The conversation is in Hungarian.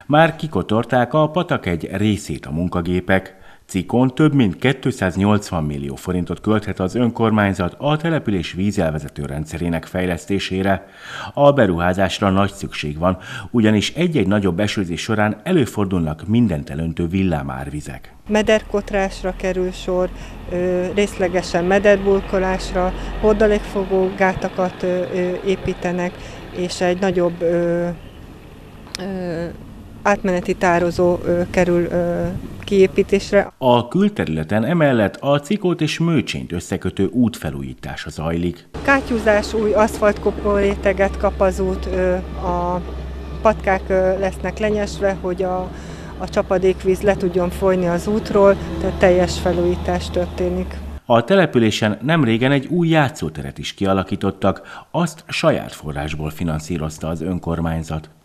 Már kikotorták a patak egy részét a munkagépek. Cikon több mint 280 millió forintot költhet az önkormányzat a település vízelvezető rendszerének fejlesztésére. A beruházásra nagy szükség van, ugyanis egy-egy nagyobb esőzés során előfordulnak mindent elöntő villámárvizek. Mederkotrásra kerül sor, részlegesen mederburkolásra, hordalékfogó gátakat építenek, és egy nagyobb átmeneti tározó kerül kiépítésre. A külterületen emellett a Cikót és Mőcsényt összekötő út felújítása zajlik. Kátyúzás, új aszfaltkopó réteget kap az út, a patkák lesznek lenyesve, hogy a csapadékvíz le tudjon folyni az útról, tehát teljes felújítás történik. A településen nemrégen egy új játszóteret is kialakítottak, azt saját forrásból finanszírozta az önkormányzat.